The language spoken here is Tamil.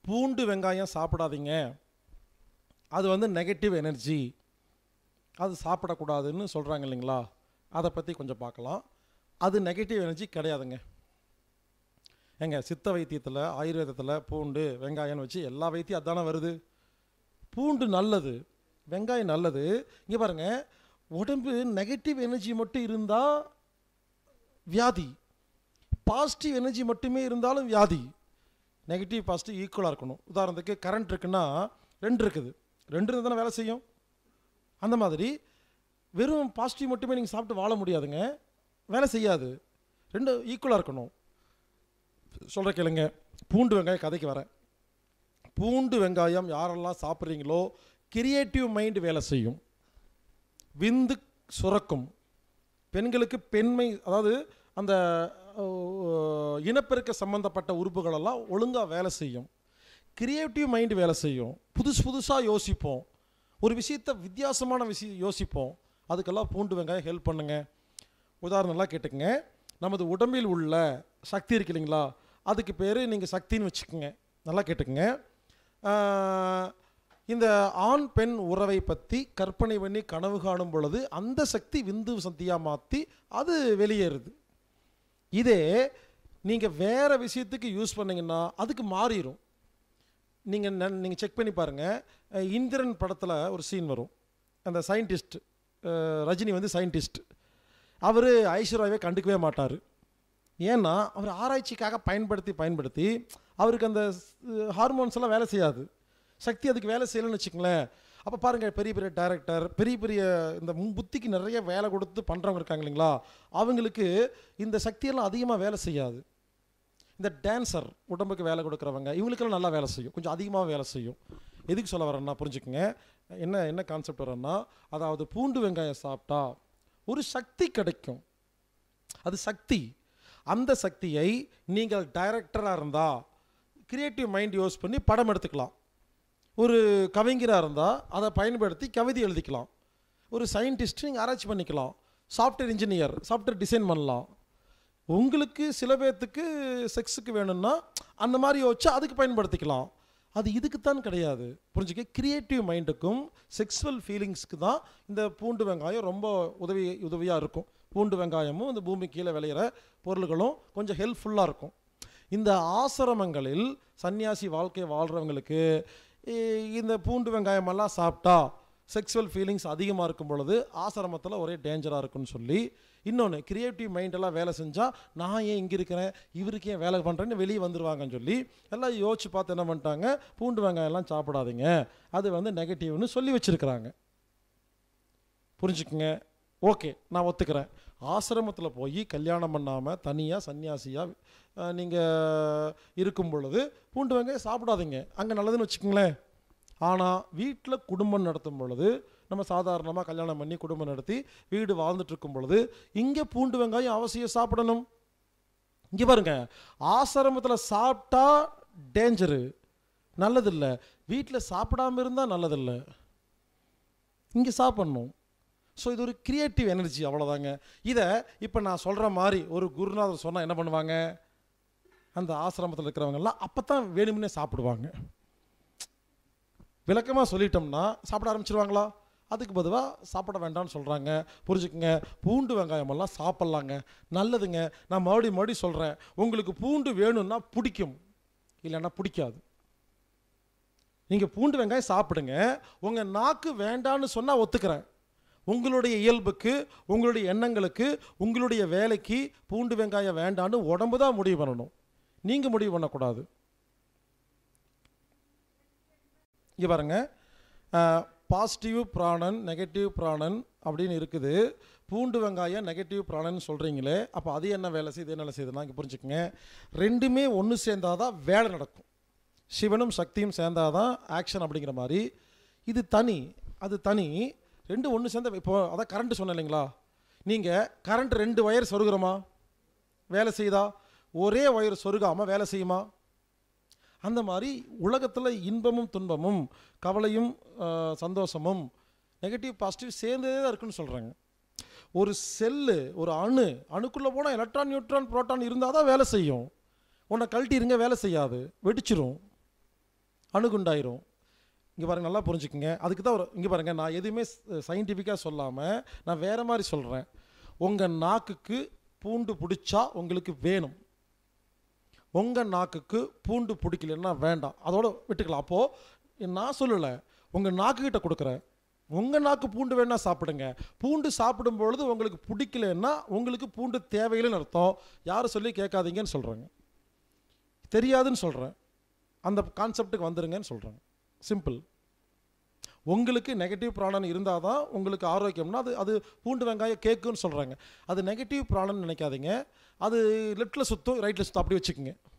பூண்டு வெங்காயம் சாப்பிடாதீங்க, அது வந்து நெகட்டிவ் எனர்ஜி, அது சாப்பிடக்கூடாதுன்னு சொல்கிறாங்க இல்லைங்களா? அதை பற்றி கொஞ்சம் பார்க்கலாம். அது நெகட்டிவ் எனர்ஜி கிடையாதுங்க. ஏங்க சித்த வைத்தியத்தில் ஆயுர்வேதத்தில் பூண்டு வெங்காயம்னு வச்சு எல்லா வைத்தியம் அதானே வருது. பூண்டு நல்லது, வெங்காயம் நல்லது. இங்கே பாருங்கள், உடம்பு நெகட்டிவ் எனர்ஜி மட்டும் இருந்தால் வியாதி, பாசிட்டிவ் எனர்ஜி மட்டுமே இருந்தாலும் வியாதி. நெகட்டிவ் பாசிட்டிவ் ஈக்குவலாக இருக்கணும். உதாரணத்துக்கு கரண்ட் இருக்குன்னா 2 இருக்குது, 2 இருந்தால் தானே வேலை செய்யும். அந்த மாதிரி வெறும் பாசிட்டிவ் மட்டுமே நீங்கள் சாப்பிட்டு வாழ முடியாதுங்க, வேலை செய்யாது. 2 ஈக்குவலாக இருக்கணும். சொல்கிற கேளுங்க, பூண்டு வெங்காயம் கதைக்கு வரேன். பூண்டு வெங்காயம் யாரெல்லாம் சாப்பிட்றீங்களோ கிரியேட்டிவ் மைண்ட் வேலை செய்யும், விந்து சுரக்கும், பெண்களுக்கு பெண்மை, அதாவது அந்த இனப்பெருக்க சம்பந்தப்பட்ட உறுப்புகளெல்லாம் ஒழுங்காக வேலை செய்யும், கிரியேட்டிவ் மைண்ட் வேலை செய்யும், புதுசாக யோசிப்போம், ஒரு விஷயத்தை வித்தியாசமான விஷயம் யோசிப்போம். அதுக்கெல்லாம் பூண்டு வெங்காயம் ஹெல்ப் பண்ணுங்க. உதாரணம்லாம் கேட்டுக்கங்க. நமது உடம்பில் உள்ள சக்தி இருக்கு இல்லைங்களா, அதுக்கு பேர் நீங்கள் சக்தின்னு வச்சுக்கோங்க. நல்லா கேட்டுக்கங்க. இந்த ஆண் பெண் உறவை பற்றி கற்பனை பண்ணி கனவு காணும் பொழுது அந்த சக்தி விந்து சக்தியாக மாற்றி அது வெளியேறுது. இதே நீங்கள் வேறு விஷயத்துக்கு யூஸ் பண்ணிங்கன்னா அதுக்கு மாறிடும். நீங்கள் செக் பண்ணி பாருங்கள். இந்திரன் படத்தில் ஒரு சீன் வரும். அந்த சயின்டிஸ்ட் ரஜினி வந்து சயின்டிஸ்ட், அவர் ஐஸ்வர்யாவே கண்டுக்கவே மாட்டார். ஏன்னா அவர் ஆராய்ச்சிக்காக பயன்படுத்தி அவருக்கு அந்த ஹார்மோன்ஸ் எல்லாம் வேலை செய்யாது, சக்தி அதுக்கு வேலை செய்யலைன்னு வச்சுக்கங்களேன். அப்போ பாருங்கள், பெரிய பெரிய டைரக்டர், பெரிய இந்த புத்திக்கு நிறைய வேலை கொடுத்து பண்ணுறவங்க இருக்காங்க இல்லைங்களா, அவங்களுக்கு இந்த சக்தியெல்லாம் அதிகமாக வேலை செய்யாது. இந்த டான்சர் உடம்புக்கு வேலை கொடுக்குறவங்க இவங்களுக்கெல்லாம் நல்லா வேலை செய்யும், கொஞ்சம் அதிகமாக வேலை செய்யும். எதுக்கு சொல்ல வரேன்னா புரிஞ்சுக்குங்க. என்ன கான்செப்ட் வரேன்னா, அதாவது பூண்டு வெங்காயம் சாப்பிட்டா ஒரு சக்தி கிடைக்கும், அது சக்தி. அந்த சக்தியை நீங்கள் டைரக்டராக இருந்தால் கிரியேட்டிவ் மைண்ட் யூஸ் பண்ணி படம் எடுத்துக்கலாம், ஒரு கவிஞராக இருந்தால் அதை பயன்படுத்தி கவிதை எழுதிக்கலாம், ஒரு சயின்டிஸ்ட் நீங்கள் ஆராய்ச்சி பண்ணிக்கலாம், சாஃப்ட்வேர் இன்ஜினியர் சாஃப்ட்வேர் டிசைன் பண்ணலாம். உங்களுக்கு சில பேர்த்துக்கு செக்ஸுக்கு வேணும்னா அந்த மாதிரி யோசிச்சா அதுக்கு பயன்படுத்திக்கலாம். அது இதுக்குத்தான் கிடையாது, புரிஞ்சுக்க. கிரியேட்டிவ் மைண்டுக்கும் செக்ஸுவல் ஃபீலிங்ஸ்க்கு தான் இந்த பூண்டு வெங்காயம் ரொம்ப உதவியாக இருக்கும். பூண்டு வெங்காயமும் இந்த பூமி கீழே விளையிற பொருள்களும் கொஞ்சம் ஹெல்ப்ஃபுல்லாக இருக்கும். இந்த ஆசிரமங்களில் சன்னியாசி வாழ்க்கை வாழ்கிறவங்களுக்கு இந்த பூண்டு வெங்காயமெல்லாம் சாப்பிட்டா செக்ஸுவல் ஃபீலிங்ஸ் அதிகமாக இருக்கும் பொழுது ஆசிரமத்தில் ஒரே டேஞ்சராக இருக்குன்னு சொல்லி, இன்னொன்று கிரியேட்டிவ் மைண்டெல்லாம் வேலை செஞ்சால் நான் ஏன் இங்கே இருக்கிறேன், இவருக்கு ஏன் வேலை பண்ணுறேன்னு வெளியே வந்துடுவாங்கன்னு சொல்லி எல்லாம் யோசிச்சு பார்த்து என்ன பண்ணிட்டாங்க, பூண்டு வெங்காயம்லாம் சாப்பிடாதீங்க, அது வந்து நெகட்டிவ்னு சொல்லி வச்சுருக்கிறாங்க. புரிஞ்சுக்குங்க. ஓகே, நான் ஒத்துக்கிறேன். ஆசிரமத்தில் போய் கல்யாணம் பண்ணாமல் தனியாக சன்னியாசியாக நீங்கள் இருக்கும் பொழுது பூண்டு வெங்காயம் சாப்பிடாதீங்க, அங்கே நல்லதுன்னு வச்சுக்கோங்களேன். ஆனால் வீட்டில் குடும்பம் நடத்தும் பொழுது, நம்ம சாதாரணமாக கல்யாணம் பண்ணி குடும்பம் நடத்தி வீடு வாழ்ந்துட்டுருக்கும் பொழுது இங்கே பூண்டு வெங்காயம் அவசியம் சாப்பிடணும். இங்கே பாருங்க, ஆசிரமத்தில் சாப்பிட்டா டேஞ்சரு, நல்லதில்லை. வீட்டில் சாப்பிடாமல் இருந்தால் நல்லதில்லை, இங்கே சாப்பிட்ணும். ஸோ இது ஒரு கிரியேட்டிவ் எனர்ஜி, அவ்வளோதாங்க. இதை இப்போ நான் சொல்கிற மாதிரி ஒரு குருநாதர் சொன்னால் என்ன பண்ணுவாங்க, அந்த ஆசிரமத்தில் இருக்கிறவங்கெல்லாம் அப்போ தான் வேணும்னே சாப்பிடுவாங்க. விளக்கமாக சொல்லிட்டோம்னா சாப்பிட ஆரம்பிச்சிருவாங்களா? அதுக்கு பொதுவாக சாப்பிட வேண்டாம்னு சொல்கிறாங்க. புரிஞ்சுக்குங்க, பூண்டு வெங்காயமெல்லாம் சாப்பிட்லாங்க, நல்லதுங்க. நான் மறுபடியும் சொல்கிறேன், உங்களுக்கு பூண்டு வேணும்னா பிடிக்கும், இல்லைன்னா பிடிக்காது. நீங்கள் பூண்டு வெங்காயம் சாப்பிடுங்க, உங்கள் நாக்கு வேண்டான்னு சொன்னால் ஒத்துக்கிறேன். உங்களுடைய இயல்புக்கு, உங்களுடைய எண்ணங்களுக்கு, உங்களுடைய வேலைக்கு பூண்டு வெங்காயம் வேண்டான்னு உடம்பு தான் முடிவு பண்ணணும், நீங்கள் முடிவு பண்ணக்கூடாது. இங்கே பாருங்கள், பாசிட்டிவ் பிராணன் நெகட்டிவ் பிராணன் அப்படின்னு இருக்குது. பூண்டு வெங்காயம் நெகட்டிவ் பிராணன் சொல்கிறீங்களே, அப்போ அது என்ன வேலை செய்யுது, என்ன வேலை செய்யுதுன்னா இங்கே புரிஞ்சுக்கங்க. ரெண்டுமே ஒன்று சேர்ந்தாதான் வேலை நடக்கும். சிவனும் சக்தியும் சேர்ந்தாதான் ஆக்ஷன் அப்படிங்கிற மாதிரி. இது தனி, அது தனி. ரெண்டு ஒன்று சேர்ந்த, இப்போ அதான் கரண்ட்டு சொன்னேன் இல்லைங்களா, நீங்கள் கரண்ட் 2 ஒயர் சொருகிறோமா, வேலை செய்யுதா? ஒரே ஒயர் சொருகாமல் வேலை செய்யுமா? அந்த மாதிரி உலகத்தில் இன்பமும் துன்பமும் கவலையும் சந்தோஷமும் நெகட்டிவ் பாசிட்டிவ் சேர்ந்தே தான் இருக்குன்னு சொல்கிறாங்க. ஒரு செல்லு, ஒரு அணுக்குள்ளே போனால் எலக்ட்ரான் நியூட்ரான் புரோட்டான் இருந்தால் தான் வேலை செய்யும். உன்னை கழட்டி இருங்க வேலை செய்யாது, வெடிச்சிரும். அணுகுண்டாயிரும். இங்கே பாருங்கள், நல்லா புரிஞ்சுக்குங்க. அதுக்கு தான் இங்கே பாருங்கள், நான் எதுவுமே சயின்டிஃபிக்காக சொல்லாமல் நான் வேறு மாதிரி சொல்கிறேன். உங்கள் நாக்குக்கு பூண்டு பிடிச்சா உங்களுக்கு வேணும், உங்கள் நாக்குக்கு பூண்டு பிடிக்கலன்னா வேண்டாம், அதோட விட்டுக்கலாம். அப்போது நான் சொல்லலை, உங்கள் நாக்குக்கிட்ட கொடுக்குறேன். உங்கள் நாக்கு பூண்டு வேணால் சாப்பிடுங்க. பூண்டு சாப்பிடும் பொழுது உங்களுக்கு பிடிக்கலன்னா உங்களுக்கு பூண்டு தேவையில்லைன்னு அர்த்தம். யாரும் சொல்லி கேட்காதீங்கன்னு சொல்கிறாங்க, தெரியாதுன்னு சொல்கிறேன், அந்த கான்செப்டுக்கு வந்துருங்கன்னு சொல்கிறாங்க. சிம்பிள். உங்களுக்கு நெகட்டிவ் ப்ராணம் இருந்தால் தான் உங்களுக்கு ஆரோக்கியம்னா அது பூண்டு வெங்காயம் கேக்குன்னு சொல்கிறாங்க. அது நெகட்டிவ் ப்ராணம்னு நினைக்காதீங்க. அது லெஃப்ட்டில் சுற்றும் ரைட்டில் சுற்றும் அப்படி வச்சுக்கோங்க.